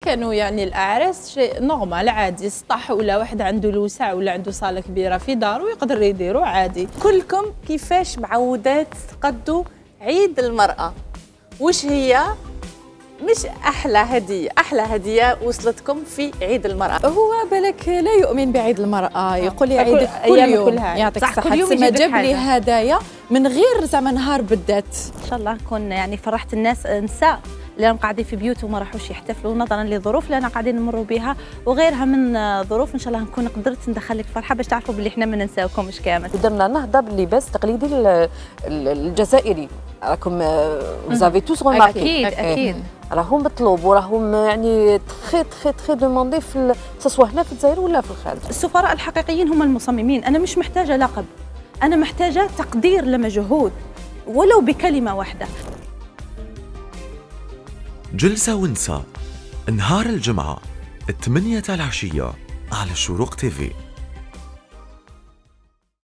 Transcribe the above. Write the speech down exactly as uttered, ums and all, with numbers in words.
كانوا يعني الأعراس شيء نورمال عادي، سطح ولا واحد عنده لوسع ولا عنده صالة كبيرة في دارو يقدر يديرو عادي. كلكم كيفاش معودات تقضوا عيد المرأة؟ وش هي مش أحلى هدية، أحلى هدية وصلتكم في عيد المرأة؟ هو بالك لا يؤمن بعيد المرأة، يقول لي عيدك كل, كل يوم كلها. يعطيك صح، الصحة. كل يوم تسمى يجيب لك جاب لي حاجة. هدايا من غير زعما نهار بالذات. إن شاء الله نكون يعني فرحت الناس، نساء اللي راهم قاعدين في بيوتهم ما راحوش يحتفلوا نظرا لظروف اللي انا قاعدين نمروا بها وغيرها من ظروف. ان شاء الله نكون قدرت ندخل لك فرحه باش تعرفوا باللي احنا ما ننساوكمش كامل. درنا نهضه باللباس التقليدي الجزائري، راكم فوزافي توس غوماركي. اكيد اكيد راهم مطلوب وراهم يعني تخي تخي تخي دوموندي في سواء هنا في الجزائر ولا في الخارج. السفراء الحقيقيين هم المصممين، انا مش محتاجه لقب، انا محتاجه تقدير لمجهود ولو بكلمه واحده. جلسة ونساء نهار الجمعة الثمانية العشية على الشروق تيفي.